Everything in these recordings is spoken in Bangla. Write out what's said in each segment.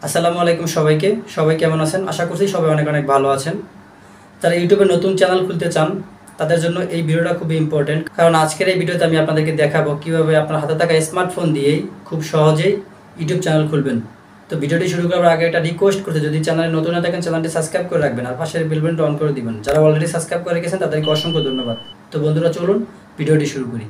আসসালামু আলাইকুম সবাইকে। সবাই কেমন আছেন? আশা করছি সবাই অনেক অনেক ভালো আছেন। যারা ইউটিউবে নতুন চ্যানেল খুলতে চান তাদের জন্য এই ভিডিওটা খুবই ইম্পর্টেন্ট, কারণ আজকের এই ভিডিওতে আমি আপনাদেরকে দেখাবো কিভাবে আপনার হাতে থাকা স্মার্টফোন দিয়েই খুব সহজেই ইউটিউব চ্যানেল খুলবেন। তো ভিডিওটি শুরু করার আগে একটা রিকোয়েস্ট করতে, যদি চ্যানেলে নতুন না থাকেন চ্যানেলটি সাবস্ক্রাইব করে রাখবেন আর পাশের বেল বাটনটা অন করে দিবেন। যারা অলরেডি সাবস্ক্রাইব করে রেখেছেন তাদেরকে অসংখ্য ধন্যবাদ। তো বন্ধুরা, চলুন ভিডিওটি শুরু করি।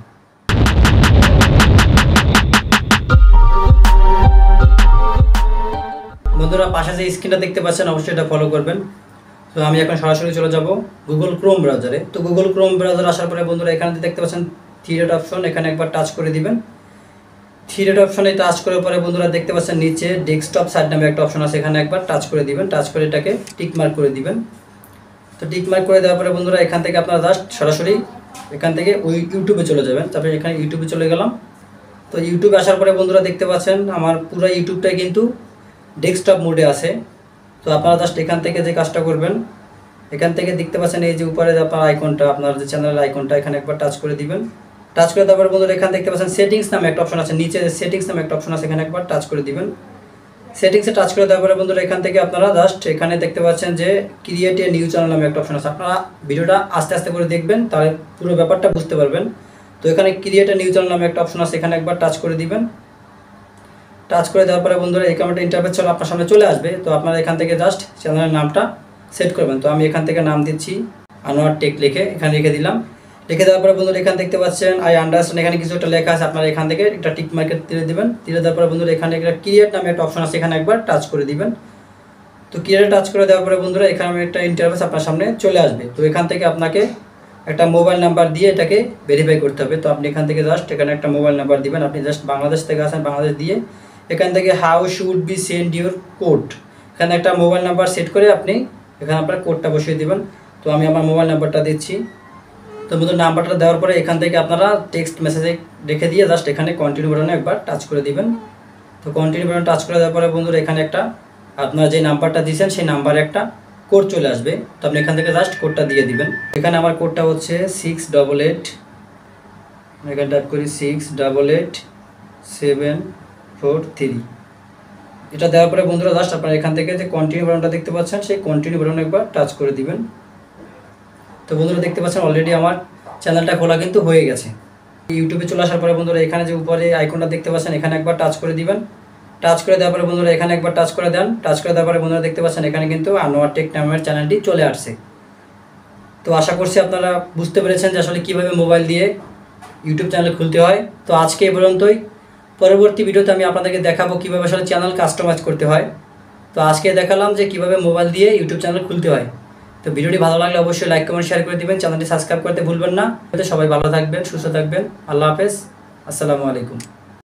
বন্ধুরা, পাশে যে স্ক্রিনটা দেখতে পাচ্ছেন অবশ্যই এটা ফলো করবেন। তো আমি এখন সরাসরি চলে যাব গুগল ক্রোম ব্রাউজারে। তো গুগল ক্রোম ব্রাউজার আসার পরে বন্ধুরা এখানে দেখতে পাচ্ছেন থ্রি ডট অপশন, এখানে একবার টাচ করে দিবেন। থ্রি ডট অপশনে টাচ করার পরে বন্ধুরা দেখতে পাচ্ছেন নিচে ডেস্কটপ সাইট নামে একটা অপশন আছে, এখানে একবার টাচ করে দিবেন। টাচ করে এটাকে টিক মার্ক করে দিবেন। তো টিক মার্ক করে দেওয়ার পরে বন্ধুরা এখান থেকে আপনারা জাস্ট সরাসরি এখান থেকে ওই ইউটিউবে চলে যাবেন। তারপরে এখানে ইউটিউবে চলে গেলাম। তো ইউটিউবে আসার পরে বন্ধুরা দেখতে পাচ্ছেন আমার পুরো ইউটিউবটাই কিন্তু ডেস্কটপ মোডে আছে। তো আপনারা জাস্ট এখান থেকে যে কাজটা করবেন, এখান থেকে দেখতে পাচ্ছেন এই যে উপরে আপনার আইকনটা, আপনার যে চ্যানেলের আইকনটা, এখানে একবার টাচ করে দিবেন। টাচ করে দেওয়ার পর বন্ধুরা এখানে দেখতে পাচ্ছেন সেটিংস নামে একটা অপশন আছে, নিচে সেটিংস নামে একটা অপশন আছে, এখানে একবার টাচ করে দিবেন। সেটিংসে টাচ করে দেওয়ার পরে বন্ধুরা এখান থেকে আপনারা জাস্ট এখানে দেখতে পাচ্ছেন যে ক্রিয়েট এ নিউ চ্যানেল নামে একটা অপশন আছে। আপনারা ভিডিওটা আস্তে আস্তে করে দেখবেন, তাহলে পুরো ব্যাপারটা বুঝতে পারবেন। তো এখানে ক্রিয়েট এ নিউ চ্যানেল নামে একটা অপশন আছে, এখানে একবার টাচ করে দিবেন। টাচ করে দেওয়ার পরে বন্ধুরা এই একটা ইন্টারফেস চলে আপনার সামনে চলে আসবে। তো আপনারা এখান থেকে জাস্ট চ্যানেলের নামটা সেট করবেন। তো আমি এখান থেকে নাম দিচ্ছি আনোয়ার টেক, লিখে এখানে রেখে দিলাম। লিখে দেওয়ার পরে বন্ধুরা এখানে দেখতে পাচ্ছেন আই আন্ডারস্ট্যান্ড, এখানে কিছু একটা লেখা আছে, আপনারা এখান থেকে একটা টিক মার্কেট দিয়ে দেবেন। দিয়ে দেওয়ার পরে বন্ধুরা এখানে একটা ক্রিয়েট নামে একটা অপশন আছে, এখানে একবার টাচ করে দিবেন। তো ক্রিয়েটে টাচ করে দেওয়ার পরে বন্ধুরা এখানে একটা ইন্টারফেস আপনার সামনে চলে আসবে। তো এখান থেকে আপনাকে একটা মোবাইল নাম্বার দিয়ে এটাকে ভেরিফাই করতে হবে। তো আপনি এখান থেকে জাস্ট এখানে একটা মোবাইল নাম্বার দিবেন। আপনি জাস্ট বাংলাদেশ থেকে আসেন, বাংলাদেশ দিয়ে এখান থেকে how should be send your code, এখানে একটা মোবাইল নাম্বার সেট করে আপনি এখানে আপনার কোডটা বসিয়ে দিবেন। তো আমি আমার মোবাইল নাম্বারটা দিচ্ছি। তো বন্ধুরা নাম্বারটা দেওয়ার পরে এখান থেকে আপনারা টেক্সট মেসেজে রেখে দিয়ে জাস্ট এখানে কন্টিনিউ বাটনে একবার টাচ করে দিবেন। তো কন্টিনিউ বাটনে টাচ করে দেওয়ার পরে বন্ধুরা এখানে একটা আপনার যে নাম্বারটা দিয়েছেন সেই নাম্বারে একটা কোড চলে আসবে। তো আপনি এখান থেকে জাস্ট কোডটা দিয়ে দিবেন। এখানে আমার কোডটা হচ্ছে 688, এখানে টাইপ করি 688-743। এটা দেওয়ার পরে বন্ধুরা জাস্ট আপনারা এখান থেকে যে কন্টিনিউ বাটনটা দেখতে পাচ্ছেন সেই কন্টিনিউ বাটনে একবার টাচ করে দিবেন। তো বন্ধুরা দেখতে পাচ্ছেন অলরেডি আমার চ্যানেলটা খোলা কিন্তু হয়ে গেছে। ইউটিউবে চলে আসার পরে বন্ধুরা এখানে যে উপরে আইকনটা দেখতে পাচ্ছেন এখানে একবার টাচ করে দিবেন। টাচ করে দেওয়ার পরে বন্ধুরা এখানে একবার টাচ করে দেন। টাচ করে দেওয়ার পরে বন্ধুরা দেখতে পাচ্ছেন এখানে কিন্তু আনোয়ার টেক নামের চ্যানেলটি চলে আসছে। তো আশা করছি আপনারা বুঝতে পেরেছেন যে আসলে কীভাবে মোবাইল দিয়ে ইউটিউব চ্যানেল খুলতে হয়। তো আজকে এই পর্যন্তই। পরবর্তী ভিডিওতে আমি আপনাদেরকে দেখাবো কীভাবে আসলে চ্যানেল কাস্টমাইজ করতে হয়। তো আজকে দেখালাম যে কীভাবে মোবাইল দিয়ে ইউটিউব চ্যানেল খুলতে হয়। তো ভিডিওটি ভালো লাগলে অবশ্যই লাইক কমেন্ট শেয়ার করে দিবেন, চ্যানেলটি সাবস্ক্রাইব করতে ভুলবেন না। সবাই ভালো থাকবেন, সুস্থ থাকবেন। আল্লাহ হাফেজ, আসসালামু আলাইকুম।